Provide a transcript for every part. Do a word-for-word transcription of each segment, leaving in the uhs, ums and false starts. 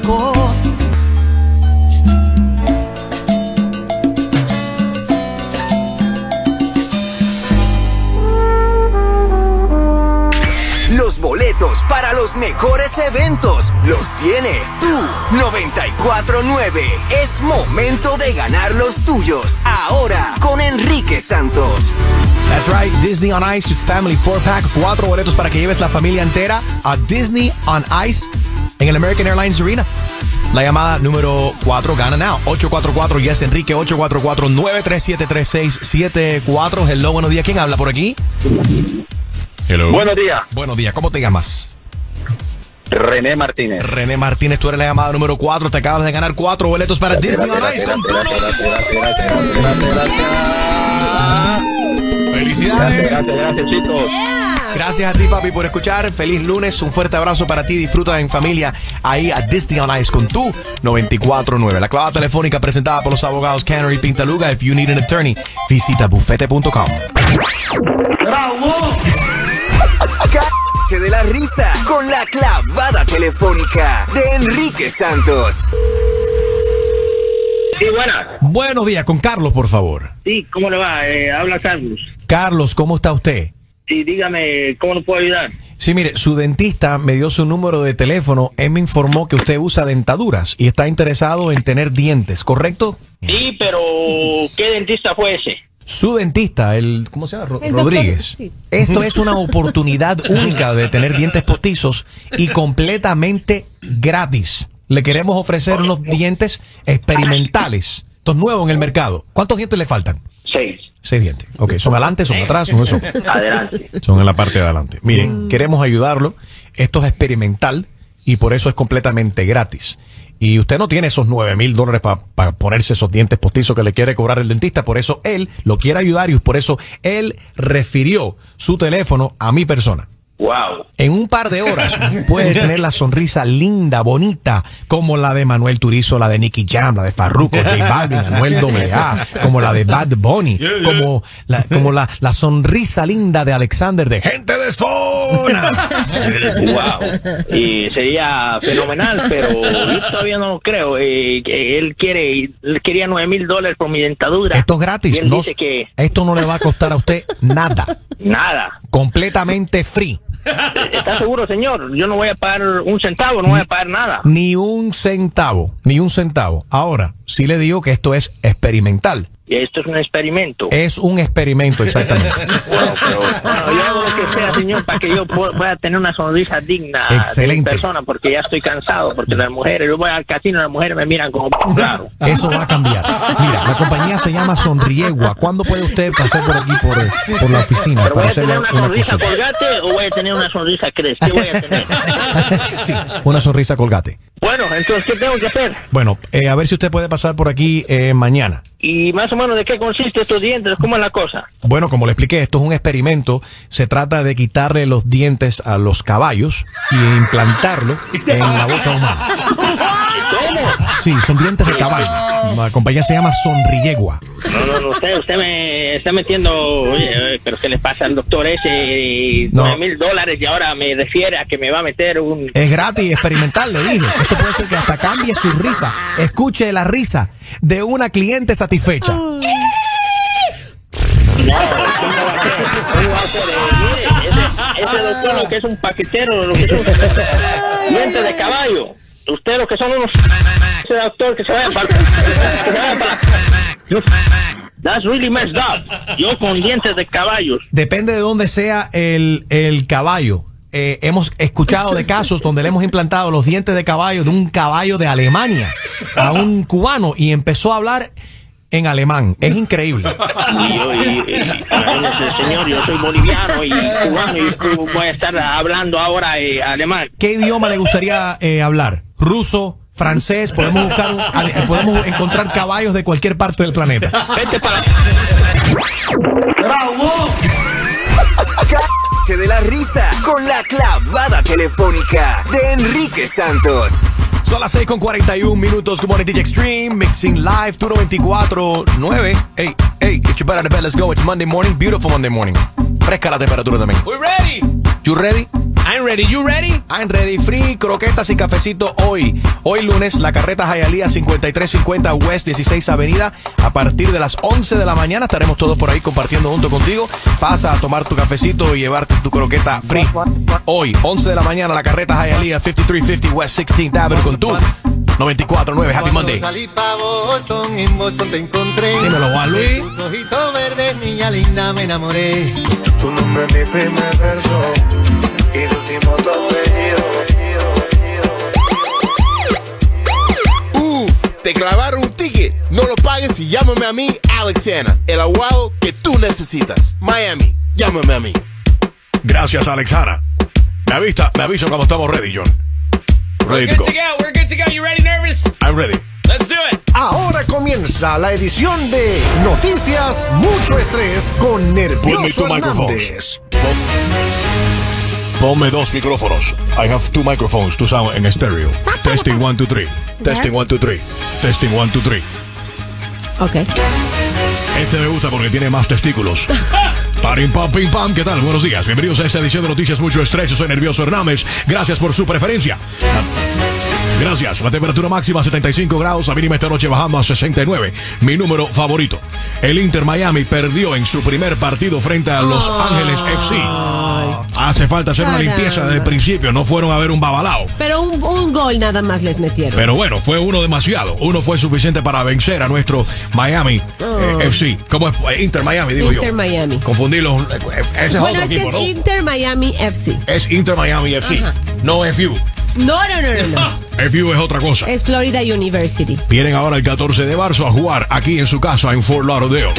chamacos. Los boletos para los mejores eventos los tiene Tu noventa y cuatro nueve. Es momento de ganar los tuyos. Ahora con Enrique Santos. That's right, Disney on Ice Family four pack. Cuatro boletos para que lleves la familia entera a Disney on Ice en el American Airlines Arena. La llamada número cuatro gana now. ocho cuatro cuatro, yes, Enrique, ocho cuatro cuatro, nueve tres siete, tres seis siete cuatro. Hello, buenos días. ¿Quién habla por aquí? Hello. Buenos días. Buenos días. ¿Cómo te llamas? René Martínez. René Martínez, tú eres la llamada número cuatro. Te acabas de ganar cuatro boletos para Disney on Ice. ¡Felicidades! Gracias, gracias, chicos. Gracias a ti, papi, por escuchar. Feliz lunes. Un fuerte abrazo para ti. Disfruta en familia ahí a Disney on Ice con Tu noventa y cuatro nueve. La clavada telefónica presentada por los abogados Canary Pintaluga. If you need an attorney, visita bufete punto com. ¡Bravo! Cállate de la risa con la clavada telefónica de Enrique Santos. Sí, buenas. Buenos días, con Carlos, por favor. Sí, ¿cómo le va? Eh, habla Carlos. Carlos, ¿cómo está usted? Sí, dígame, ¿cómo lo puedo ayudar? Sí, mire, su dentista me dio su número de teléfono. Él me informó que usted usa dentaduras y está interesado en tener dientes, ¿correcto? Sí, pero ¿qué dentista fue ese? Su dentista, el, ¿cómo se llama? Ro- Rodríguez. Sí. Esto es una oportunidad única de tener dientes postizos y completamente gratis. Le queremos ofrecer unos dientes experimentales. Estos nuevos en el mercado. ¿Cuántos dientes le faltan? Seis. Seis dientes. Ok, ¿son adelante, son atrás, son eso? Adelante. Son en la parte de adelante. Miren, queremos ayudarlo. Esto es experimental y por eso es completamente gratis. Y usted no tiene esos nueve mil dólares para pa ponerse esos dientes postizos que le quiere cobrar el dentista. Por eso él lo quiere ayudar y por eso él refirió su teléfono a mi persona. Wow. En un par de horas puede tener la sonrisa linda, bonita, como la de Manuel Turizo, la de Nicky Jam, la de Farruko, J Balvin, Anuel doble A, como la de Bad Bunny, como la, como la, la sonrisa linda de Alexander de Gente de Zona. Wow. Y sería fenomenal, pero yo todavía no lo creo. Eh, él quiere, él quería nueve mil dólares por mi dentadura. Esto es gratis. Y él No, dice que esto no le va a costar a usted nada. nada. Completamente free. ¿Está seguro, señor? Yo no voy a pagar un centavo, no voy a pagar nada. Ni un centavo, ni un centavo. Ahora, sí le digo que esto es experimental. Y esto es un experimento. Es un experimento, exactamente. Bueno, pero, bueno, yo hago lo que sea, señor, para que yo pueda tener una sonrisa digna. Excelente. De mi persona, porque ya estoy cansado, porque las mujeres, yo voy al casino y las mujeres me miran como claro. Eso va a cambiar. Mira, la compañía se llama Sonriegua. ¿Cuándo puede usted pasar por aquí, por, por la oficina? ¿Pero para voy a hacerle tener una una sonrisa cosa? colgate o voy a tener una sonrisa cresta? ¿Qué voy a tener? Sí, una sonrisa colgate. Bueno, entonces, ¿qué tengo que hacer? Bueno, eh, a ver si usted puede pasar por aquí eh, mañana. ¿Y más o menos de qué consiste estos dientes? ¿Cómo es la cosa? Bueno, como le expliqué, esto es un experimento. Se trata de quitarle los dientes a los caballos y implantarlo en la boca humana. ¿Cómo? Sí, son dientes de caballo. La compañía se llama Sonriegua. No, no, no, usted, usted me está metiendo, oye, pero ¿qué le pasa al doctor ese? No. nueve mil dólares y ahora me refiere a que me va a meter un... Es gratis y experimental, le dije. Esto puede ser que hasta cambie su risa. Escuche la risa de una cliente satisfecha. No, ¿cómo va a ser? ¿Cómo va a ser? Eh, mire, ese, ese doctor lo que es un paquetero, lo que es un diente de caballo. Ustedes lo que son unos... Ese doctor que se vaya para... Que se vaya para... That's really messed up. Yo con dientes de caballos. Depende de dónde sea el, el caballo. Eh, hemos escuchado de casos donde le hemos implantado los dientes de caballo de un caballo de Alemania a un cubano y empezó a hablar en alemán. Es increíble. Y yo, y, y, y, señor, yo soy boliviano y cubano y voy a estar hablando ahora eh, alemán. ¿Qué idioma le gustaría eh, hablar? ¿Ruso? ¿Francés? Podemos buscar, un, podemos encontrar caballos de cualquier parte del planeta. Vete para... ¡Bravo! Cállate de la risa con la clavada telefónica de Enrique Santos. Son las seis con cuarenta y un minutos. Good morning, D J Extreme. Mixing live, Turo veinticuatro nueve. Hey, hey, get your butt out of bed, let's go. It's Monday morning, beautiful Monday morning. Fresca la temperatura también. We're ready. You ready? I'm ready. You ready? I'm ready. Free, croquetas y cafecito hoy. Hoy lunes, la carreta Hialeah cincuenta y tres cincuenta West dieciséis Avenida. A partir de las once de la mañana estaremos todos por ahí compartiendo junto contigo. Pasa a tomar tu cafecito y llevarte tu croqueta free. Hoy, once de la mañana, la carreta Hialeah cincuenta y tres cincuenta West sixteenth Avenue con tu noventa y cuatro nueve. Happy Monday. Salí pa' Boston, en Boston te encontré. Dímelo, Juan Luis. Tu ojito verde, niña linda, me enamoré. Tu nombre es mi primer verso y tu último apellido. Uf, te clavaron un ticket. No lo pagues y llámame a mí, Alex Hanna, el abogado que tú necesitas. Miami, llámame a mí. Gracias, Alex Hanna. Me avisa, me aviso cuando estamos ready, John. Ready We're to good go. to go. We're good to go. You ready, nervous? I'm ready. Let's do it. Ahora comienza la edición de Noticias Mucho Estrés con Put me Nervioso two Hernández. Ponme dos micrófonos. I have two microphones to sound en estéreo. Testing one, two, three. Testing one, two, three. Testing one, two, three. Ok. Este me gusta porque tiene más testículos. Parim, pam, pim, pam. ¿Qué tal? Buenos días. Bienvenidos a esta edición de Noticias Mucho Estrés. Yo soy Nervioso Hernández. Gracias por su preferencia. Gracias. La temperatura máxima setenta y cinco grados, la mínima esta noche bajando a sesenta y nueve. Mi número favorito. El Inter Miami perdió en su primer partido frente a Los Ángeles F C. Hace falta hacer una Caramba. limpieza desde el principio. No fueron a ver un babalao. Pero un, un gol nada más les metieron. Pero bueno, fue uno demasiado. Uno fue suficiente para vencer a nuestro Miami eh, F C. ¿Cómo es? Eh, Inter Miami, digo Inter yo. Miami. Confundirlos. eh, Ese es Bueno, otro es que equipo, es ¿no? Inter Miami F C. Es Inter Miami F C. Ajá. No F U. No, no, no, no, no. F U es otra cosa. Es Florida University. Vienen ahora el catorce de marzo a jugar aquí en su casa en Fort Lauderdale.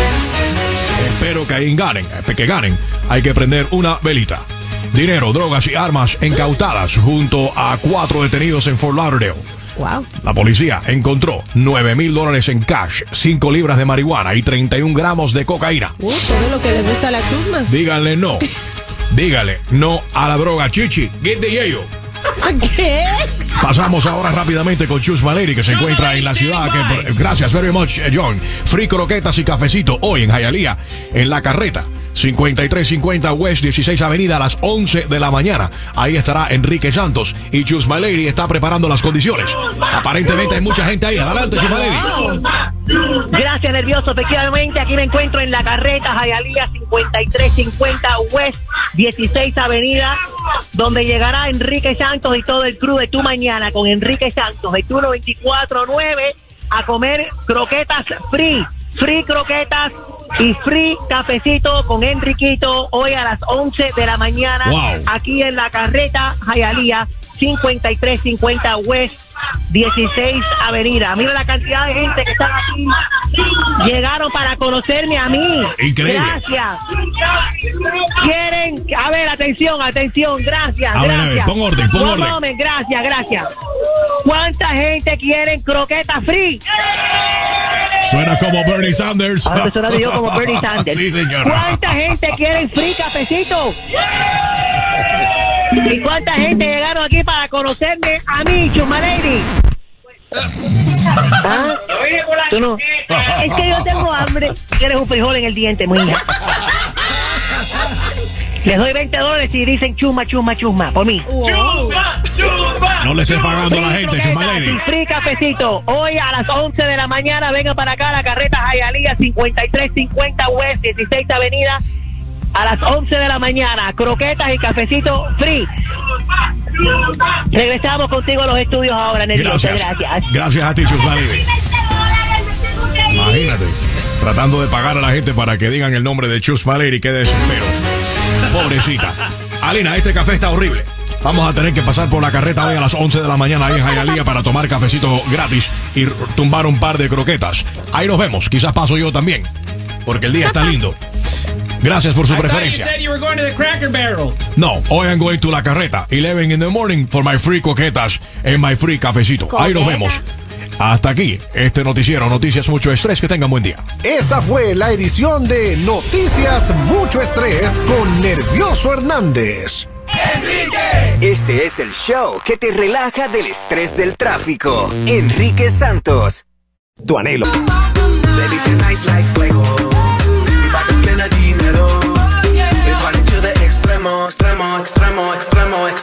Espero que ahí ganen, que ganen. Hay que prender una velita. Dinero, drogas y armas incautadas junto a cuatro detenidos en Fort Lauderdale. Wow. La policía encontró nueve mil dólares en cash, cinco libras de marihuana y treinta y un gramos de cocaína. Uh, todo lo que le gusta a la chusma. Díganle no. Díganle no a la droga, chichi. Get the yayo. ¿Qué? Pasamos ahora rápidamente con Chus Malady, que se encuentra en la ciudad. Que, gracias very much, John. Free croquetas y cafecito hoy en Hialeah, en La Carreta. cincuenta y tres cincuenta West dieciséis Avenida a las once de la mañana. Ahí estará Enrique Santos y Chus Malady está preparando las condiciones. Aparentemente hay mucha gente ahí. Adelante, Chus Malady. Gracias, Nervioso. Efectivamente, aquí me encuentro en La Carreta, Hialeah cincuenta y tres cincuenta West dieciséis Avenida, donde llegará Enrique Santos y todo el crew de Tu Mañana con Enrique Santos de Tu noventa y cuatro nueve a comer croquetas free. Free croquetas y free cafecito con Enriquito hoy a las once de la mañana. Wow. Aquí en La Carreta, Hialeah cincuenta y tres cincuenta West dieciséis Avenida. Mira la cantidad de gente que están aquí. Llegaron para conocerme a mí. Increíble. Gracias. Quieren, a ver, atención, atención, gracias, A ver, a ver, gracias. pon orden, pon No orden. tomen, gracias, gracias. ¿Cuánta gente quieren croquetas free? Suena como Bernie Sanders. Ahora suena yo como Bernie Sanders. Sí, señor. ¿Cuánta gente quiere free cafecito? ¿Y cuánta gente llegaron aquí para conocerme a mí, Chus Malady? ¿Ah? ¿Tú no? Es que yo tengo hambre. Quieres un frijol en el diente, muy bien. Les doy veinte dólares y dicen chusma, chusma, chusma, por mí. No le estés pagando a la Free gente, Chus croquetas Malady. y free cafecito. Hoy a las once de la mañana, venga para acá, La Carreta Hialeah cincuenta y tres cincuenta West dieciséis Avenida. A las once de la mañana, croquetas y cafecito free. Regresamos contigo a los estudios ahora, Nervioso. Gracias. Gracias. Gracias a ti, Chus Malady. Imagínate, tratando de pagar a la gente para que digan el nombre de Chus Malady. Qué desespero. Pobrecita. Alina, este café está horrible. Vamos a tener que pasar por La Carreta hoy a las once de la mañana ahí en Hialeah para tomar cafecito gratis y tumbar un par de croquetas. Ahí nos vemos. Quizás paso yo también, porque el día está lindo. Gracias por su I thought you preferencia. said you were going to the Cracker Barrel. No, hoy I'm going to La Carreta, eleven in the morning for my free coquetas and my free cafecito. Ahí nos vemos. Hasta aquí este noticiero, Noticias Mucho Estrés. Que tengan buen día. Esa fue la edición de Noticias Mucho Estrés con Nervioso Hernández. Este es el show que te relaja del estrés del tráfico. Enrique Santos. Tu anhelo. Baby, tonight's like fuego. We bout to spend a dinero. We party to the extremo, extremo, extremo, extremo, extremo.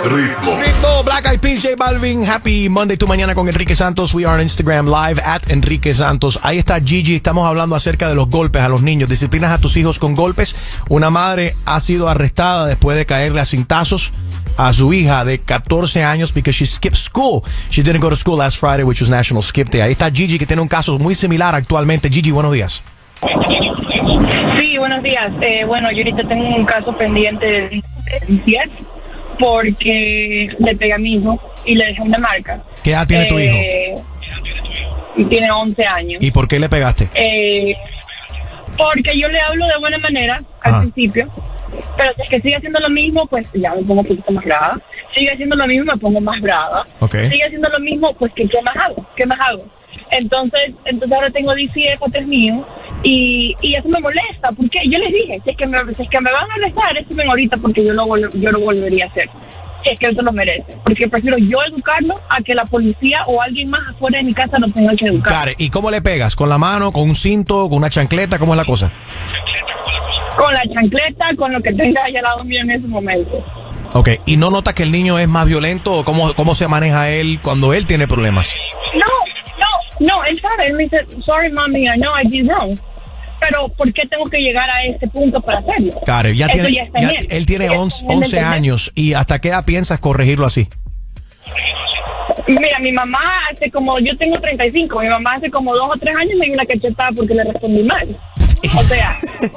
ritmo. Ritmo, Black Eyed Peas, J Balvin. Happy Monday, tu mañana con Enrique Santos. We are on Instagram live at Enrique Santos. Ahí está Gigi. Estamos hablando acerca de los golpes a los niños. Disciplinas a tus hijos con golpes. Una madre ha sido arrestada después de caerle a cintazos a su hija de catorce años because she skipped school. She didn't go to school last Friday, which was National Skip Day. Ahí está Gigi, que tiene un caso muy similar actualmente. Gigi, buenos días. Sí, buenos días. Eh, bueno, yo ahorita tengo un caso pendiente de diez porque le pegué a mi hijo y le dejé una marca. ¿Qué edad tiene eh, tu hijo? Tiene once años. ¿Y por qué le pegaste? Eh, porque yo le hablo de buena manera al ah. principio, pero si es que sigue haciendo lo mismo, pues ya me pongo un poquito más brava. Sigue haciendo lo mismo, me pongo más brava. Okay. Sigue haciendo lo mismo, pues ¿qué, qué más hago? ¿Qué más hago? Entonces, entonces ahora tengo dieciocho atrás mío y, y eso me molesta, porque yo les dije, si es que me, si es que me van a arrestar, estén ahorita porque yo lo, yo lo volvería a hacer, si es que él se lo merece, porque prefiero yo educarlo a que la policía o alguien más afuera de mi casa lo tenga que educar. Claro, ¿y cómo le pegas? ¿Con la mano, con un cinto, con una chancleta? ¿Cómo es la cosa? Con la chancleta, con lo que tenga allá al lado mío en ese momento. Ok, ¿y no notas que el niño es más violento o cómo, cómo se maneja él cuando él tiene problemas? No, no, no, él sabe, él me dice, sorry mommy, I know I did wrong. Pero, ¿por qué tengo que llegar a este punto para hacerlo? Claro, ya Eso tiene, ya está ya, bien. él tiene once, Él once entiende. años, ¿y hasta qué edad piensas corregirlo así? Mira, mi mamá hace como, yo tengo treinta y cinco, mi mamá hace como dos o tres años me dio una cachetada porque le respondí mal. O sea...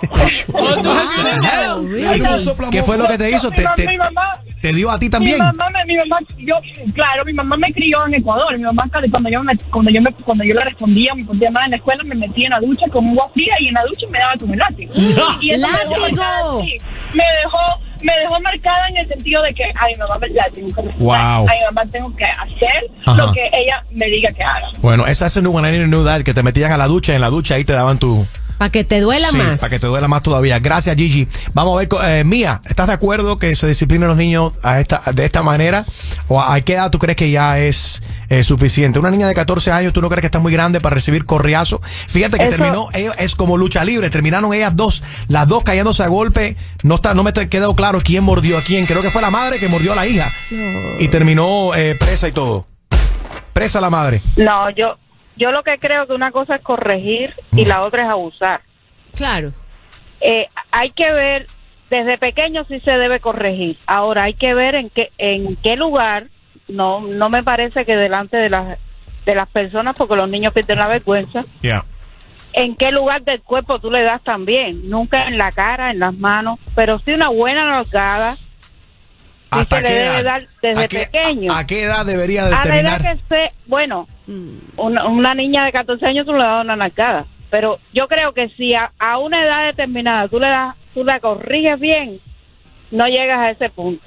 ¿Qué fue lo que te hizo? ¿Te, te, mi mamá, te dio a ti también? Mi mamá, me, mi mamá, yo, claro, mi mamá me crió en Ecuador. Mi mamá, cuando yo me, cuando yo me, cuando yo le respondía, me ponía mal en la escuela, me metía en la ducha con agua fría y en la ducha me daba con el látigo. Y eso me dejó marcada, sí, me dejó, me dejó marcada en el sentido de que a mi mamá la tengo que respetar. Wow. A mi mamá tengo que hacer Ajá. lo que ella me diga que haga. Bueno, esa es new one, I knew that, que te metían a la ducha, en la ducha ahí te daban tu... Para que te duela sí, más. para que te duela más todavía. Gracias, Gigi. Vamos a ver, eh, Mía, ¿estás de acuerdo que se disciplinen los niños a esta, de esta manera? ¿O a qué edad tú crees que ya es eh, suficiente? Una niña de catorce años, ¿tú no crees que está muy grande para recibir correazo? Fíjate que Eso... terminó, ella, es como lucha libre, terminaron ellas dos, las dos cayéndose a golpe. No está, no me quedó claro quién mordió a quién. Creo que fue la madre que mordió a la hija. No. Y terminó eh, presa y todo. Presa la madre. No, yo... Yo lo que creo que una cosa es corregir y la otra es abusar. Claro. Eh, hay que ver, desde pequeño sí se debe corregir. Ahora hay que ver en qué en qué lugar. No no me parece que delante de las de las personas, porque los niños pierden la vergüenza. Yeah. En qué lugar del cuerpo tú le das también. Nunca en la cara, en las manos, pero sí una buena nalgada. ¿Hasta se qué le debe edad? dar desde ¿A qué, pequeño. A, ¿A qué edad debería A determinar? la edad que esté, bueno, una, una niña de catorce años tú le das una nalgada, pero yo creo que si a, a una edad determinada tú le das, tú la corriges bien, no llegas a ese punto.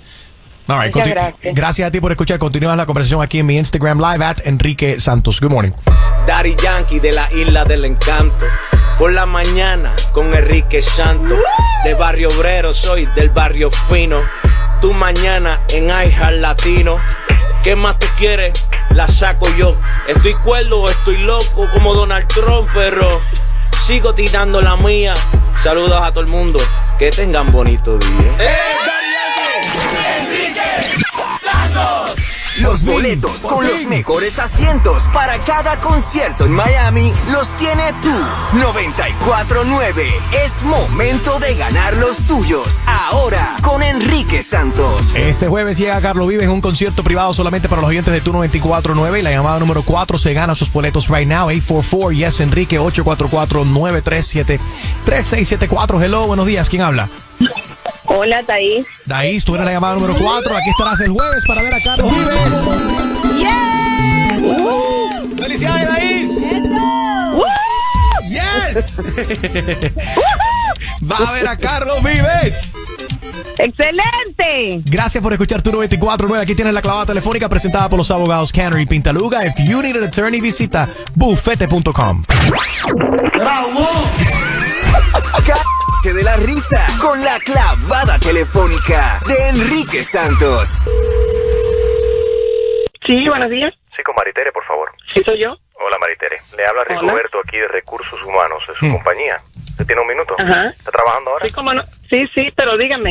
All right, Muchas continu- gracias. gracias a ti por escuchar. Continúas la conversación aquí en mi Instagram live at Enrique Santos. Good morning. Daddy Yankee de la Isla del Encanto. Por la mañana con Enrique Santos. De Barrio Obrero, soy del barrio fino. Tu mañana en iHeart Latino. ¿Qué más tú quieres? La saco yo. Estoy cuerdo o estoy loco como Donald Trump, pero sigo tirando la mía. Saludos a todo el mundo. Que tengan bonito día. ¡Eh, Enrique Santos! Los boletos con los mejores asientos para cada concierto en Miami los tiene tú. noventa y cuatro nueve. Es momento de ganar los tuyos. Ahora con Enrique Santos. Este jueves llega Carlos Vives en un concierto privado solamente para los oyentes de Tu noventa y cuatro nueve. Y la llamada número cuatro se gana sus boletos right now. ocho cuatro cuatro, yes Enrique, ocho cuatro cuatro, nueve tres siete, tres seis siete cuatro. Hello, buenos días. ¿Quién habla? Hola, Thaís. Thaís, tú eres la llamada número cuatro. Aquí estarás el jueves para ver a Carlos Vives. Yeah. Uh, ¡Felicidades, Thaís! Uh. ¡Yes! ¡Vas a ver a Carlos Vives! ¡Excelente! Gracias por escuchar Tu noventa y cuatro nueve. Aquí tienes la clavada telefónica presentada por los abogados Canner y Pintaluga. If you need an attorney, visita bufete punto com. Cállate de la risa con la clavada telefónica de Enrique Santos. Sí, buenos días. Sí, con Maritere, por favor. Sí, soy yo. Hola, Maritere. Le habla Rigoberto aquí de Recursos Humanos, de su Mm. compañía. ¿Usted tiene un minuto? Ajá. ¿Está trabajando ahora? Sí, cómo no. Sí, sí, pero dígame.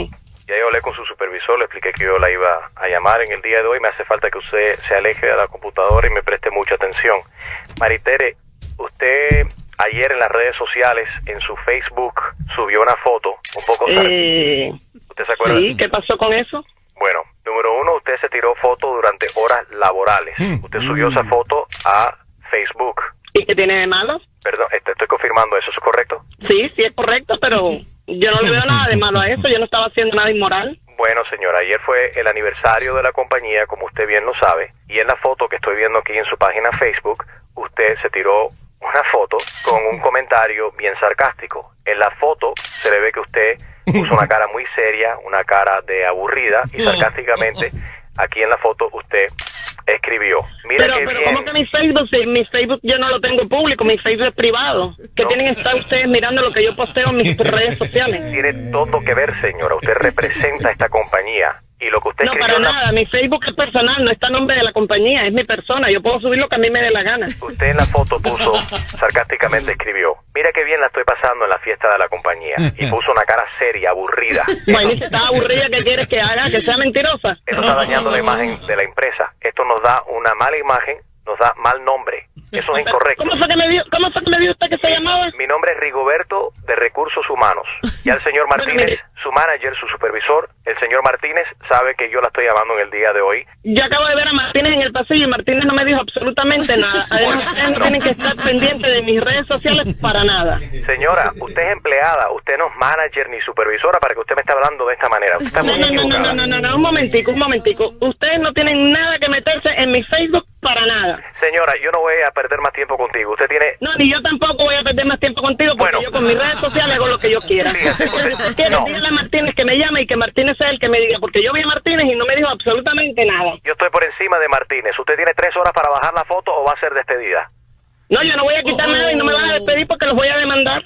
Ya yo hablé con su supervisor, le expliqué que yo la iba a llamar en el día de hoy. Me hace falta que usted se aleje de la computadora y me preste mucha atención. Maritere, usted ayer en las redes sociales, en su Facebook, subió una foto un poco... Eh, ¿Usted se acuerda? Sí, ¿qué pasó con eso? Bueno, número uno, usted se tiró foto durante horas laborales. Usted subió esa foto a Facebook. ¿Y qué tiene de malo? Perdón, este, estoy confirmando eso, ¿eso es correcto? Sí, sí es correcto, pero yo no le veo nada de malo a eso, yo no estaba haciendo nada inmoral. Bueno, señora, ayer fue el aniversario de la compañía, como usted bien lo sabe, y en la foto que estoy viendo aquí en su página Facebook, usted se tiró una foto con un comentario bien sarcástico. En la foto se le ve que usted puso una cara muy seria, una cara de aburrida, y sarcásticamente, aquí en la foto usted escribió. Mira pero, qué pero bien. ¿cómo que mi Facebook? Si mi Facebook yo no lo tengo público, mi Facebook es privado. ¿Qué No. tienen que estar ustedes mirando lo que yo posteo en mis redes sociales? Tiene todo que ver, señora. Usted representa esta compañía. Y lo que usted No, escribió para en la- nada. Mi Facebook es personal, no está a nombre de la compañía, es mi persona. Yo puedo subir lo que a mí me dé la gana. Usted en la foto puso, sarcásticamente escribió, mira qué bien la estoy pasando en la fiesta de la compañía. Y puso una cara seria, aburrida. Bueno, y si está aburrida, ¿qué quieres que haga? ¿Que sea mentirosa? Esto está dañando la imagen de la empresa. Esto nos da una mala imagen, nos da mal nombre. Eso es incorrecto. ¿Cómo fue que me dio, cómo fue que me dio usted que se llamaba? Mi nombre es Rigoberto de Recursos Humanos. Ya el señor Martínez, su manager, su supervisor, el señor Martínez, sabe que yo la estoy llamando en el día de hoy. Yo acabo de ver a Martínez en el pasillo y Martínez no me dijo absolutamente nada. Además, ustedes no tienen que estar pendientes de mis redes sociales para nada. Señora, usted es empleada, usted no es manager ni supervisora para que usted me esté hablando de esta manera. Usted está No, muy no, no, no, equivocada. no, no, no, un momentico, un momentico. Ustedes no tienen nada que meterse en mi Facebook para nada. Señora, yo no voy a perder más tiempo contigo. Usted tiene... No, ni yo tampoco voy a perder más tiempo contigo porque Bueno. yo con mis redes sociales hago lo que yo quiera. Fíjate, usted- Si quieres, no. dígale a Martínez que me llame y que Martínez sea el que me diga, porque yo vi a Martínez y no me dijo absolutamente nada. Yo estoy por encima de Martínez. ¿Usted tiene tres horas para bajar la foto o va a ser despedida? No, yo no voy a quitar nada y no me van a despedir porque los voy a demandar.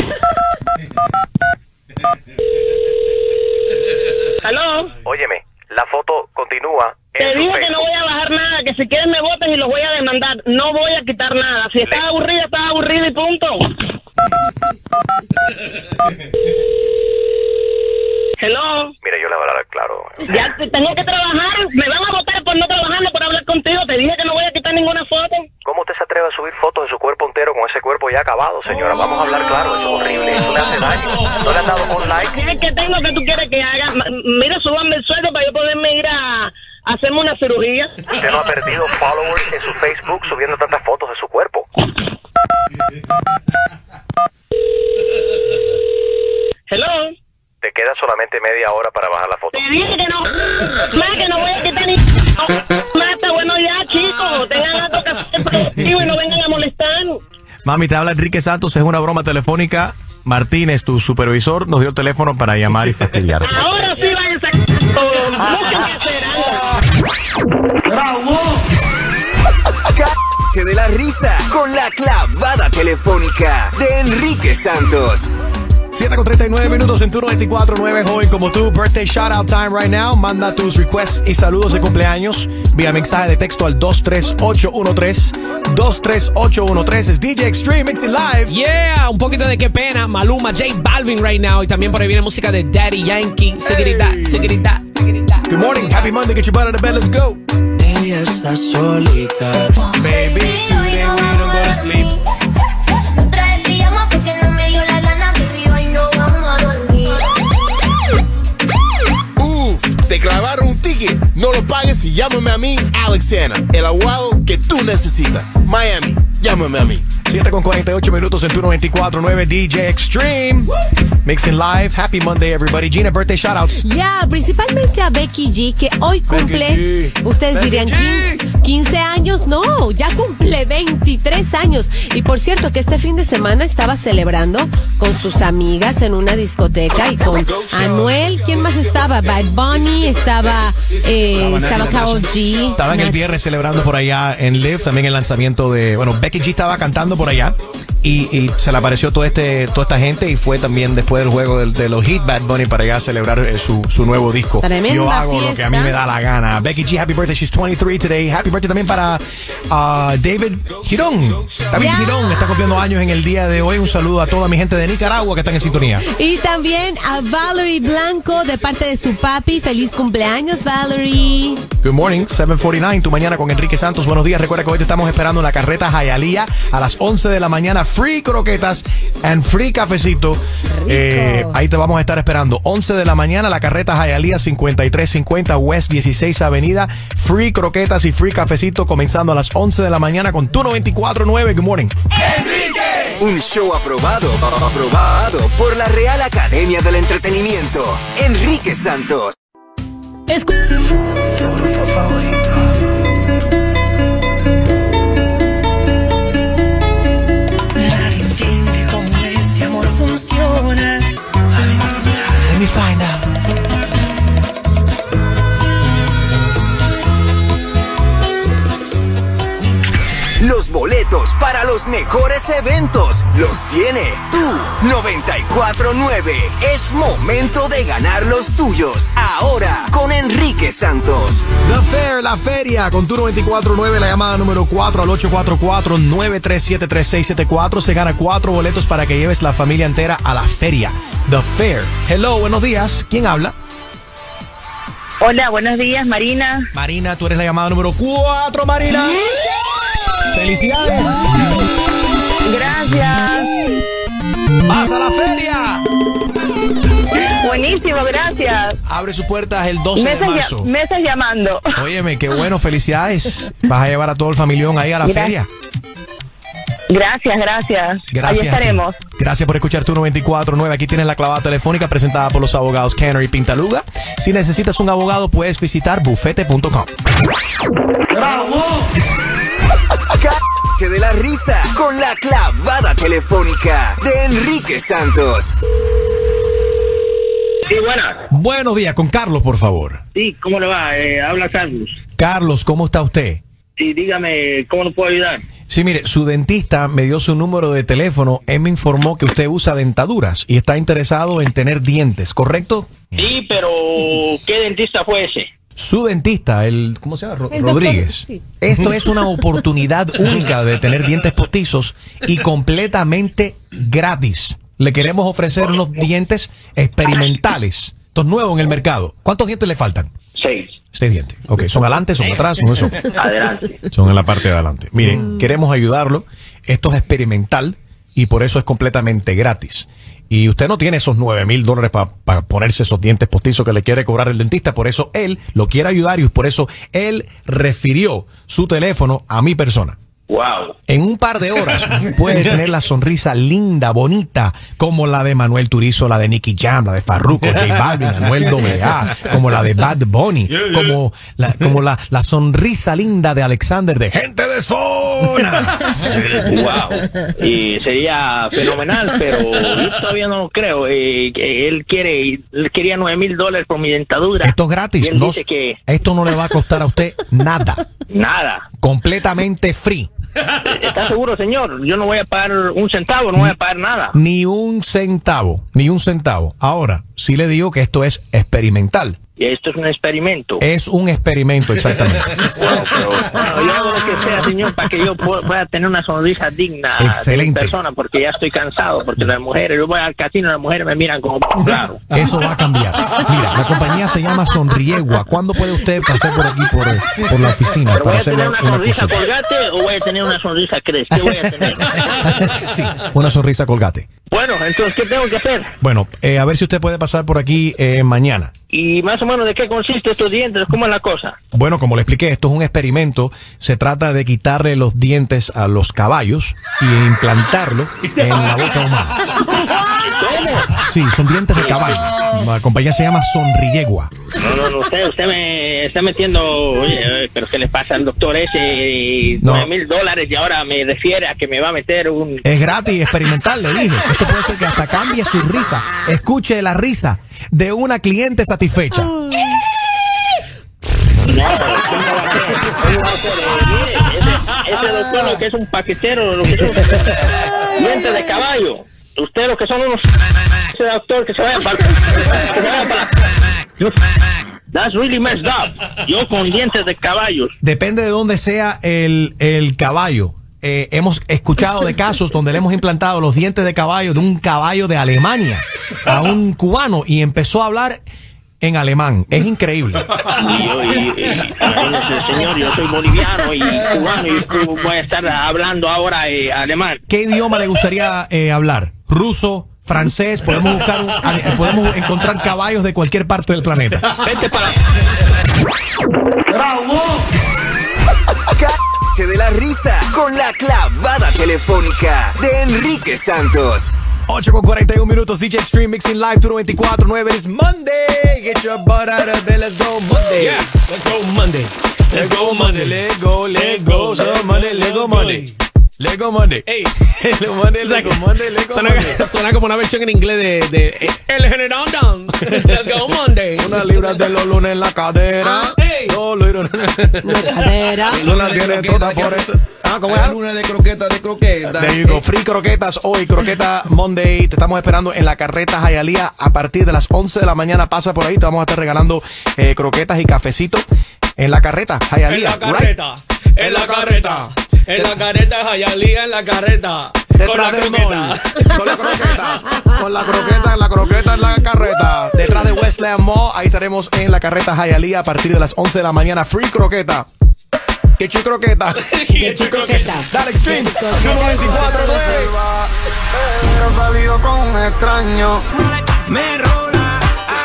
¿Aló? Óyeme, la foto continúa Te en su dije que Facebook. no voy a bajar nada, que si quieres me votes y los voy a demandar. No voy a quitar nada. Si estás aburrida, estás aburrida y punto. Hello. Mira, yo le voy a hablar claro. Ya te- tengo que trabajar. Me van a votar por no trabajar, no por hablar contigo. Te dije que no voy a quitar ninguna foto. ¿Cómo usted se atreve a subir fotos de su cuerpo entero con ese cuerpo ya acabado, señora? Vamos a hablar claro, eso es horrible, eso le hace daño. ¿No le han dado un like? ¿Qué, qué tengo que tú quieres que haga? Ma- Mira, súbanme el sueldo para yo poderme ir a, a hacerme una cirugía. Usted no ha perdido followers en su Facebook subiendo tantas fotos de su cuerpo. Hello. Te queda solamente media hora para bajar la foto. Te dije que no. Más que no voy a quitar ni. Más está bueno ya, chicos. Tengan algo que hacer productivo y no vengan a molestar. Mami, te habla Enrique Santos, es una broma telefónica. Martínez, tu supervisor, nos dio el teléfono para llamar y fastidiar. Ahora sí váyanse a todo. Mucho que hacer. ¡Bravo! Cállate de la risa con la clavada telefónica de Enrique Santos. siete con treinta y nueve minutos en tu noventa y cuatro punto nueve, joven como tú. Birthday shout out time right now. Manda tus requests y saludos de cumpleaños vía mensaje de texto al dos tres ocho uno tres. dos tres ocho uno tres. Es D J Extreme Mixing Live. Yeah, un poquito de qué pena. Maluma, J Balvin right now. Y también por ahí viene música de Daddy Yankee. Seguirita, seguirita, seguirita. Good morning, happy Monday, get your butt out of bed, let's go. Ella está solita. Baby, today we don't go to sleep. Otra vez te llamo porque no me dio la gana, baby, hoy no vamos a dormir. Uf, te clavaron un ticket. No lo pagues y llámame a mí, Alex Hanna, el abogado que tú necesitas. Miami, llámame a mí. siete con cuarenta y ocho minutos en tu noventa y cuatro punto nueve, D J Extreme. Mixing Live, happy Monday everybody. Gina, birthday shoutouts. Ya, principalmente a Becky G, que hoy cumple, G. ustedes Becky dirían G. quince, quince años, no, ya cumple veintitrés años. Y por cierto, que este fin de semana estaba celebrando con sus amigas en una discoteca y con Anuel. ¿Quién más estaba? Bad Bunny, estaba, eh, estaba Karol G. Estaba en el Nat- viernes celebrando por allá en Live, también el lanzamiento de, bueno, Becky G estaba cantando por por allá. Y, y se le apareció toda, este, toda esta gente y fue también después del juego de, de los Heat Bad Bunny para allá a celebrar eh, su, su nuevo disco. Tremenda Yo hago fiesta. lo que a mí me da la gana. Becky G, happy birthday. She's twenty-three today. Happy birthday también para uh, David Girón. David Yeah. Girón está cumpliendo años en el día de hoy. Un saludo a toda mi gente de Nicaragua que están en sintonía. Y también a Valerie Blanco de parte de su papi. Feliz cumpleaños, Valerie. Good morning, seven forty-nine, tu mañana con Enrique Santos. Buenos días, recuerda que hoy te estamos esperando en la carreta Hialeah a las once de la mañana. Free croquetas and free cafecito. Eh, ahí te vamos a estar esperando. once de la mañana, la carreta Hialeah cincuenta y tres cincuenta West dieciséis Avenida. Free croquetas y free cafecito comenzando a las once de la mañana con tu noventa y cuatro nueve. Good morning. Enrique. Un show aprobado, aprobado por la Real Academia del Entretenimiento. Enrique Santos. Escu tu grupo favorito. Nadie entiende cómo este amor funciona. Aventura. Let me find out. Los boletos para los mejores eventos los tiene tu noventa y cuatro nueve. Es momento de ganar los tuyos. Ahora con Enrique Santos. The Fair, la feria, con tu noventa y cuatro nueve, la llamada número cuatro al ocho cuatro cuatro, nueve tres siete, tres seis siete cuatro. Se gana cuatro boletos para que lleves la familia entera a la feria. The Fair. Hello, buenos días. ¿Quién habla? Hola, buenos días, Marina. Marina, tú eres la llamada número cuatro, Marina. ¡Felicidades! Gracias. ¡Vas a la feria! Buenísimo, gracias. Abre sus puertas el doce Meses, de ya- marzo. meses llamando. Óyeme, qué bueno, felicidades. Vas a llevar a todo el familión ahí a la Gracias. feria. Gracias, gracias. Gracias. Ahí a ti. estaremos. Gracias por escuchar tu noventa y cuatro nueve. Aquí tienes la clavada telefónica presentada por los abogados Kenner y Pintaluga. Si necesitas un abogado, puedes visitar bufete punto com. Cállate de la risa con la clavada telefónica de Enrique Santos. Sí, buenas. Buenos días, con Carlos, por favor. Sí, ¿cómo le va? Eh, habla Carlos. Carlos, ¿cómo está usted? Sí, dígame, ¿cómo nos puedo ayudar? Sí, mire, su dentista me dio su número de teléfono. Él me informó que usted usa dentaduras y está interesado en tener dientes, ¿correcto? Sí, pero ¿qué dentista fue ese? Su dentista, el, ¿cómo se llama? Ro- El doctor, Rodríguez. sí. Esto es una oportunidad única de tener dientes postizos y completamente gratis. Le queremos ofrecer unos dientes experimentales. Estos nuevos en el mercado. ¿Cuántos dientes le faltan? Seis. Seis dientes. Ok, ¿son adelante, son atrás, son eso? Adelante. Son en la parte de adelante. Miren, queremos ayudarlo. Esto es experimental y por eso es completamente gratis. Y usted no tiene esos nueve mil dólares para ponerse esos dientes postizos que le quiere cobrar el dentista. Por eso él lo quiere ayudar y por eso él refirió su teléfono a mi persona. Wow. En un par de horas puede tener la sonrisa linda, bonita, como la de Manuel Turizo, la de Nicky Jam, la de Farruko, J Balvin, Anuel doble A, como la de Bad Bunny, como la, como la, la sonrisa linda de Alexander de Gente de Zona. Wow. Y sería fenomenal, pero yo todavía no lo creo. Eh, que él quiere, él quería nueve mil dólares por mi dentadura. Esto es gratis. Y él No, dice que esto no le va a costar a usted nada. nada. Completamente free. ¿Está seguro, señor? Yo no voy a pagar un centavo, no voy a pagar nada. Ni un centavo, ni un centavo. Ahora, sí le digo que esto es experimental. Y esto es un experimento. Es un experimento, exactamente. Bueno, pero, bueno, yo hago lo que sea, señor, para que yo pueda, pueda tener una sonrisa digna Excelente. de mi persona, porque ya estoy cansado, porque las mujeres, yo voy al casino y las mujeres me miran como claro. Eso va a cambiar. Mira, la compañía se llama Sonriegua. ¿Cuándo puede usted pasar por aquí, por, por la oficina, ¿Pero voy para a hacerle tener una una sonrisa cosa? colgate o voy a tener una sonrisa crest? ¿Qué voy a tener? Sí, una sonrisa colgate. Bueno, entonces, ¿qué tengo que hacer? Bueno, eh, a ver si usted puede pasar por aquí eh, mañana. ¿Y más o menos de qué consiste estos dientes? ¿Cómo es la cosa? Bueno, como le expliqué, esto es un experimento. Se trata de quitarle los dientes a los caballos y implantarlo en la boca humana. Sí, son dientes de caballo. La compañía se llama Sonriegua. No, no, no, usted, usted me está metiendo, oye, pero ¿qué le pasa al doctor ese? No. nueve mil dólares y ahora me refiere a que me va a meter un... Es gratis, experimental, le dije. Esto puede ser que hasta cambie su risa. Escuche la risa de una cliente satisfecha. No, pero ¿cómo va a ser? ¿Cómo va a ser? Eh, mire, ese- ese doctor lo que es un paquetero, lo que es un diente de caballo. Ustedes los que son unos... Ese doctor que se vaya para... Que se vaya para... That's really messed up. Yo con dientes de caballos. Depende de dónde sea el, el caballo. Eh, hemos escuchado de casos donde le hemos implantado los dientes de caballo de un caballo de Alemania a un cubano y empezó a hablar en alemán. Es increíble. Y yo, y, y, imagínese, señor, yo soy boliviano y cubano y voy a estar hablando ahora eh, alemán. ¿Qué idioma le gustaría eh, hablar? ¿Ruso? ¿Francés? Podemos buscar un, podemos encontrar caballos de cualquier parte del planeta. Vete para... ¡Bravo! Cállate de la risa con la clavada telefónica de Enrique Santos. ocho con cuarenta y un minutos, D J Extreme Mixing Live, Turno veinticuatro nueve. It's Monday. Get your butt out of bed. Let's go Monday. Yeah, let's go Monday. Let's go Monday. Let's go, let's go. So Monday, let's go Monday. Let's go Monday. Hey. Let's go Monday, let's go Monday, let's go Suena, Monday. suena como una versión en inglés de, de El General Down. Let's go Monday. Una libra de los lunes en la cadera. Hey. Dos libras en la cadera. No la tiene toda por eso. Ah, ¿cómo es? Luna de croquetas, de croquetas. There you go. Free croquetas hoy, croqueta Monday. Te estamos esperando en la carreta Hialeah a partir de las once de la mañana. Pasa por ahí, te vamos a estar regalando eh, croquetas y cafecito en la carreta Hialeah. En la carreta. Right? En la carreta. En la carreta Hialeah, en la carreta. Detrás del mall. Con la croqueta. Con la croqueta, en la croqueta, en la carreta. Detrás de Westland Mall. Ahí estaremos en la carreta Hialeah a partir de las once de la mañana. Free croqueta. Get your croqueta. Get your croqueta. Dale Extreme. Turno veinticuatro nueve. He salido con un extraño. Me rola.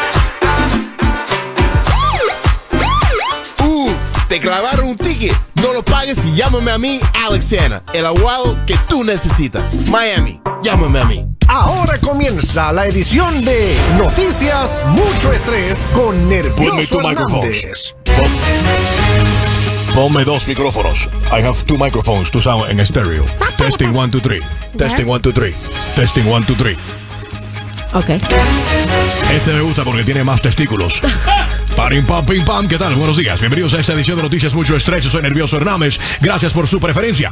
Uf, te clavaron un ticket. No lo pagues y llámame a mí, Alexana, el abogado que tú necesitas. Miami, llámame a mí. Ahora comienza la edición de Noticias Mucho Estrés con Ponme Nervioso tu micrófono. Hernández. Ponme dos micrófonos. I have two microphones to sound en estéreo. Testing one, two, three. Testing one, two, three. Testing one, two, three. Ok. Este me gusta porque tiene más testículos. Parim, pam, pim, pam. ¿Qué tal? Buenos días. Bienvenidos a esta edición de Noticias Mucho Estrés. Yo soy Nervioso Hernández. Gracias por su preferencia.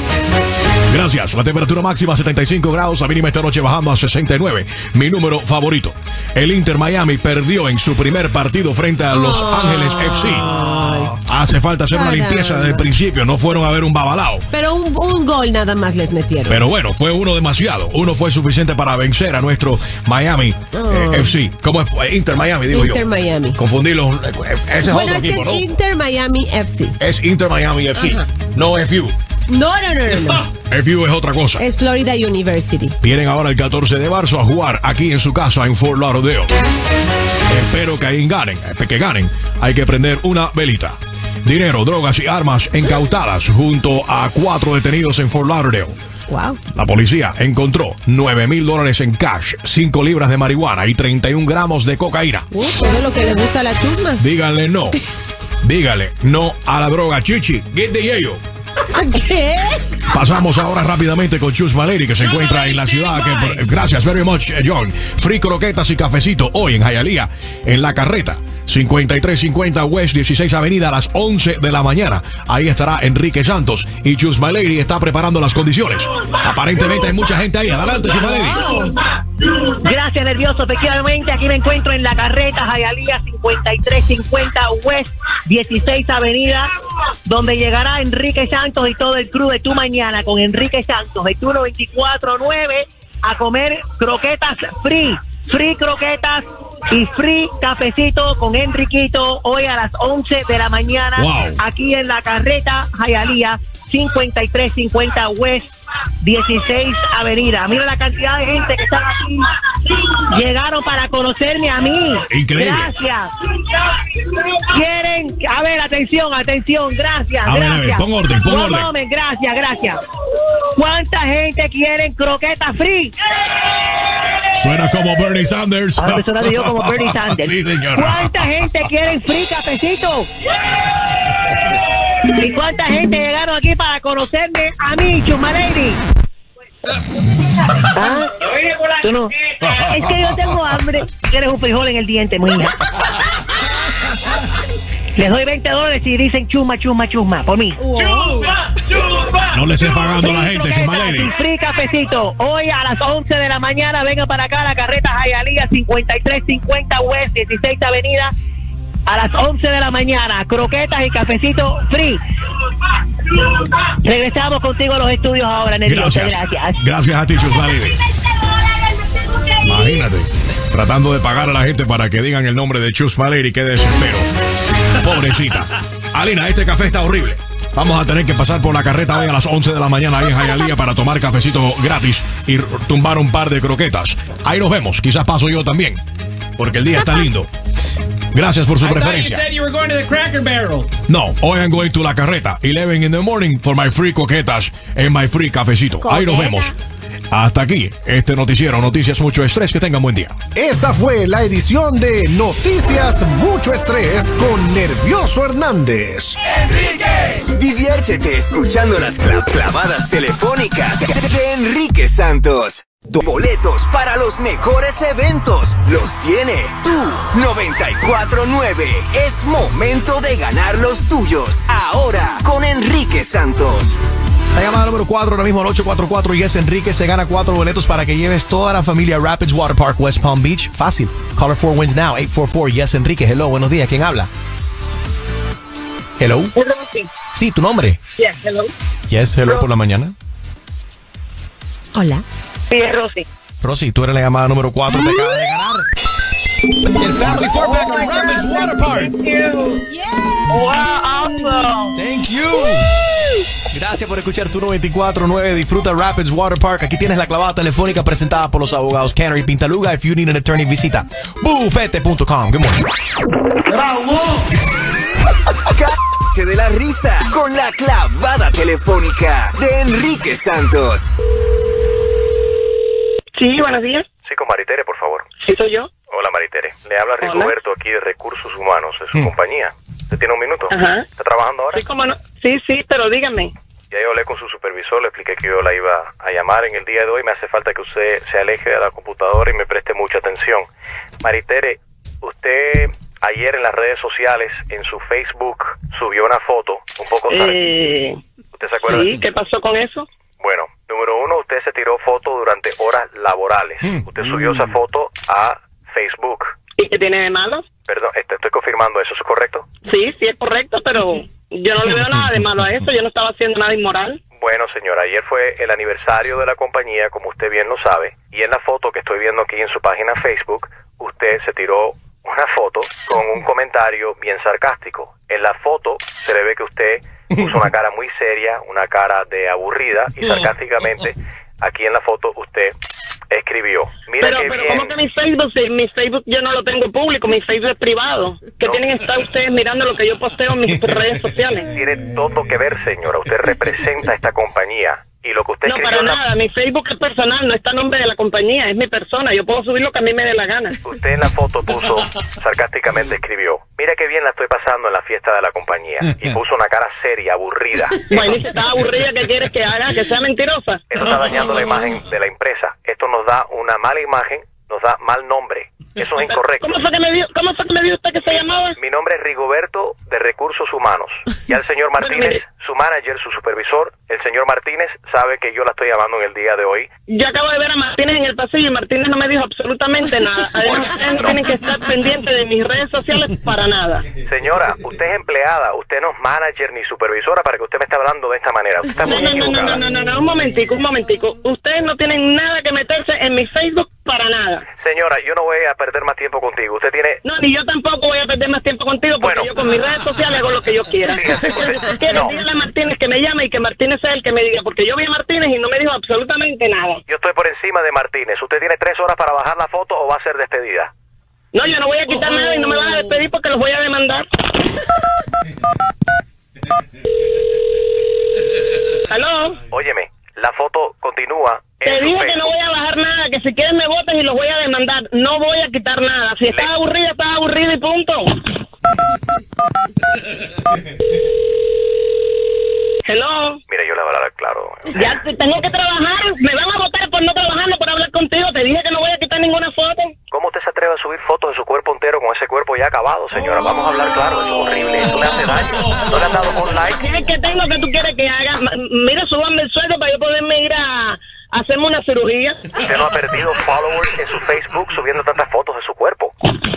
Gracias. La temperatura máxima setenta y cinco grados. La mínima esta noche bajando a sesenta y nueve. Mi número favorito. El Inter Miami perdió en su primer partido frente a Los Ángeles F C. Hace falta hacer una limpieza desde el principio. No fueron a ver un babalao. Pero un, un gol nada más les metieron. Pero bueno, fue uno demasiado. Uno fue suficiente para vencer a nuestro Miami Oh. eh, F C. ¿Cómo es? Inter Miami, digo Inter yo. Miami. Confundirlos. Ese es Bueno, otro es que equipo, es ¿no? Inter Miami F C. Es Inter Miami F C. Ajá. No F U. No, no, no, no, no. F U es otra cosa. Es Florida University. Vienen ahora el catorce de marzo a jugar aquí en su casa en Fort Lauderdale. Espero que ahí ganen. Que ganen. Hay que prender una velita. Dinero, drogas y armas incautadas junto a cuatro detenidos en Fort Lauderdale. Wow. La policía encontró nueve mil dólares en cash, cinco libras de marihuana y treinta y un gramos de cocaína. Uh, todo lo que le gusta a la chusma. Díganle no. Díganle no a la droga, chichi. Get the yayo. ¿Qué? Pasamos ahora rápidamente con Chus Maleri, que se encuentra en la ciudad. Que, gracias very much, John. Free croquetas y cafecito hoy en Hialeah, en la carreta. cincuenta y tres cincuenta West dieciséis Avenida a las once de la mañana. Ahí estará Enrique Santos y Chus Maleri está preparando las condiciones. Aparentemente hay mucha gente ahí. Adelante, Chus Maleri. Gracias, Nervioso. Efectivamente, aquí me encuentro en la carreta Hialeah cincuenta y tres cincuenta West dieciséis Avenida, donde llegará Enrique Santos y todo el crew de Tu Mañana con Enrique Santos de Turno veinticuatro nueve a comer croquetas free. Free croquetas y free cafecito con Enriquito hoy a las once de la mañana. Wow. Aquí en la carreta Hialeah cincuenta y tres cincuenta West dieciséis Avenida. Mira la cantidad de gente que está aquí. Llegaron para conocerme a mí. Increíble. Gracias. Quieren, a ver, atención, atención, gracias, A ver, a gracias. ver, pon orden, pon One orden. moment, gracias, gracias. ¿Cuánta gente quieren croqueta free? Suena como Bernie Sanders. Ahora me suena yo como Bernie Sanders. Sí, señor. ¿Cuánta gente quiere free cafecito? ¿Y cuánta gente llegaron aquí para conocerme a mí, Chusma Lady? ¿Ah? ¿Tú no? Es que yo tengo hambre. Tienes un frijol en el diente, mija. Les doy veinte dólares y dicen chusma, chusma, chusma, por mí. Chusma, chusma. No le estés pagando a la gente, Chusma Lady. Free cafecito. Hoy a las once de la mañana venga para acá la carreta Hialeah cincuenta y tres cincuenta West dieciséis Avenida. A las once de la mañana, croquetas y cafecito free. Regresamos contigo a los estudios ahora, Nervioso. Gracias. Gracias. Gracias a ti, Chusma Lady. Imagínate, tratando de pagar a la gente para que digan el nombre de Chusma Lady, qué desespero. Pobrecita. Alina, este café está horrible. Vamos a tener que pasar por la carreta hoy a las once de la mañana ahí en Hialeah para tomar cafecito gratis y tumbar un par de croquetas. Ahí nos vemos. Quizás paso yo también, porque el día está lindo. Gracias por su I preferencia. thought you said you were going to the Cracker Barrel. No, hoy I'm going to la carreta. eleven in the morning for my free croquetas and my free cafecito. Ahí nos vemos. Hasta aquí, este noticiero, Noticias Mucho Estrés. Que tengan buen día. Esa fue la edición de Noticias Mucho Estrés con Nervioso Hernández. ¡Enrique! Diviértete escuchando las clav- clavadas telefónicas de Enrique Santos. Boletos para los mejores eventos los tiene tú. noventa y cuatro nueve. Es momento de ganar los tuyos. Ahora con Enrique Santos. La llamada número cuatro ahora mismo al ocho cuatro cuatro y es Enrique. Se gana cuatro boletos para que lleves toda la familia a Rapids Water Park, West Palm Beach. Fácil. Caller four wins now. eight four four. Yes, Enrique. Hello, buenos días. ¿Quién habla? Hello. Hello, sí. Sí, tu nombre. Yes, hello. Yes, hello por la mañana. Hola. Sí, es Rosy. Rosy, tú eres la llamada número cuatro. Te acaba de ganar el Family Four Pack of Rapids Water Park. Thank you. Wow, awesome. Thank you. Gracias por escuchar tu noventa y cuatro nueve. Disfruta Rapids Water Park. Aquí tienes la clavada telefónica presentada por los abogados Canary Pintaluga. If you need an attorney, visita bufete punto com. Good morning. Cállate de la risa con la clavada telefónica de Enrique Santos. Sí, buenos días. Sí, con Maritere, por favor. Sí, soy yo. Hola, Maritere. Le habla Hola. Rigoberto aquí de Recursos Humanos, de su compañía. ¿Usted tiene un minuto? Ajá. ¿Está trabajando ahora? Sí, cómo no. Sí, sí, pero dígame. Ya yo hablé con su supervisor, le expliqué que yo la iba a llamar en el día de hoy. Me hace falta que usted se aleje de la computadora y me preste mucha atención. Maritere, usted ayer en las redes sociales, en su Facebook, subió una foto un poco... Eh, ¿Usted se acuerda? Sí, ¿qué pasó con eso? Bueno, número uno, usted se tiró foto durante horas laborales. Usted subió esa foto a Facebook. ¿Y qué tiene de malo? Perdón, este, estoy confirmando eso, ¿eso es correcto? Sí, sí es correcto, pero yo no le veo nada de malo a eso. Yo no estaba haciendo nada inmoral. Bueno, señora, ayer fue el aniversario de la compañía, como usted bien lo sabe, y en la foto que estoy viendo aquí en su página Facebook, usted se tiró una foto con un comentario bien sarcástico. En la foto se le ve que usted puso una cara muy seria, una cara de aburrida, y sarcásticamente aquí en la foto usted escribió: mira Pero, qué pero bien. ¿cómo que mi Facebook? Si mi Facebook yo no lo tengo público, mi Facebook es privado. ¿Qué tienen que estar ustedes mirando lo que yo posteo en mis redes sociales? Tiene todo que ver, señora. Usted representa esta compañía. Y lo que usted No, escribió para en la- nada. Mi Facebook es personal, no está a nombre de la compañía, es mi persona. Yo puedo subir lo que a mí me dé la gana. Usted en la foto puso, sarcásticamente escribió: mira qué bien la estoy pasando en la fiesta de la compañía. Y puso una cara seria, aburrida. Bueno, y si está aburrida, ¿qué quieres que haga? ¿Que sea mentirosa? Esto está dañando la imagen de la empresa. Esto nos da una mala imagen, nos da mal nombre. Eso es incorrecto. ¿Cómo fue que me dio, cómo fue que me dio usted que se llamaba? Mi nombre es Rigoberto de Recursos Humanos. Ya el señor Martínez, su manager, su supervisor, el señor Martínez sabe que yo la estoy llamando en el día de hoy. Yo acabo de ver a Martínez en el pasillo y Martínez no me dijo absolutamente nada. Además, ustedes no tienen que estar pendientes de mis redes sociales para nada. Señora, usted es empleada, usted no es manager ni supervisora para que usted me esté hablando de esta manera. Usted está No, muy no, no, no, equivocada. no, no, no, un momentico, un momentico. Ustedes no tienen nada que meterse en mi Facebook para nada. Señora, yo no voy a perder más tiempo contigo. Usted tiene... No, ni yo tampoco voy a perder más tiempo contigo porque yo con mis redes sociales hago lo que yo quiera. Fíjate, usted- Si quieres, no. dígale a Martínez que me llame y que Martínez sea el que me diga, porque yo vi a Martínez y no me dijo absolutamente nada. Yo estoy por encima de Martínez. ¿Usted tiene tres horas para bajar la foto o va a ser despedida? No, yo no voy a quitar nada y no me van a despedir porque los voy a demandar. ¿Aló? Óyeme, la foto continúa en Te su dije que Facebook. no voy a bajar nada, que si quieres me votas y los voy a demandar. No voy a quitar nada. Si estás aburrida, estás aburrida y punto. Hello. Mira, yo le voy a hablar claro. Ya te- tengo que trabajar. Me van a votar por no trabajar, no por hablar contigo. Te dije que no voy a quitar ninguna foto. ¿Cómo usted se atreve a subir fotos de su cuerpo entero con ese cuerpo ya acabado, señora. Vamos a hablar claro. Eso es horrible. Eso me hace daño. ¿No le han dado un like? ¿Qué es que tengo que tú quieres que haga? M- Mira, súbanme el sueldo para yo poderme ir a, a hacerme una cirugía. Usted no ha perdido followers en su Facebook subiendo tantas fotos de su cuerpo.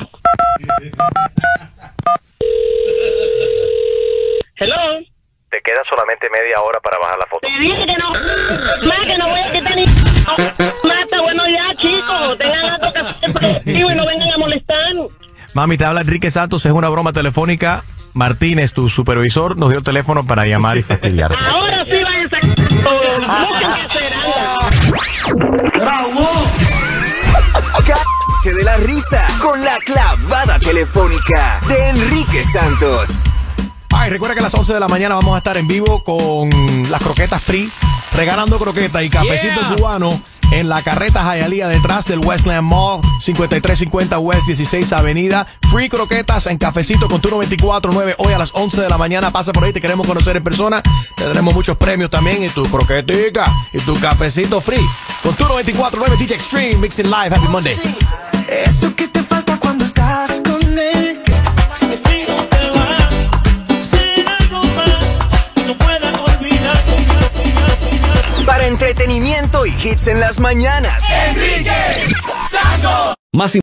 Hello. Te queda solamente media hora para bajar la foto. Te dije que no. Más que no voy a quitar ni. Mata, bueno ya, chicos. Tengan algo que hacer productivo y no vengan a molestar. Mami, te habla Enrique Santos, es una broma telefónica. Martínez, tu supervisor, nos dio el teléfono para llamar y fastidiar. Ahora sí van a sacar todo. Busquen que hacer. ¡Bravo! Cállate de la risa con la clavada telefónica de Enrique Santos. Ay, recuerda que a las once de la mañana vamos a estar en vivo con las croquetas free, regalando croquetas y cafecito Yeah. cubano en la carreta Hialeah detrás del Westland Mall, cincuenta y tres cincuenta West dieciséis Avenida. Free croquetas en cafecito con Turno veinticuatro nueve hoy a las once de la mañana. Pasa por ahí, te queremos conocer en persona. Tendremos muchos premios también y tu croquetica y tu cafecito free con Turno veinticuatro nueve D J Extreme Mixing Live. Happy Monday. Eso que te falta cuando estás con él. Para entretenimiento y hits en las mañanas. Enrique Santos. Más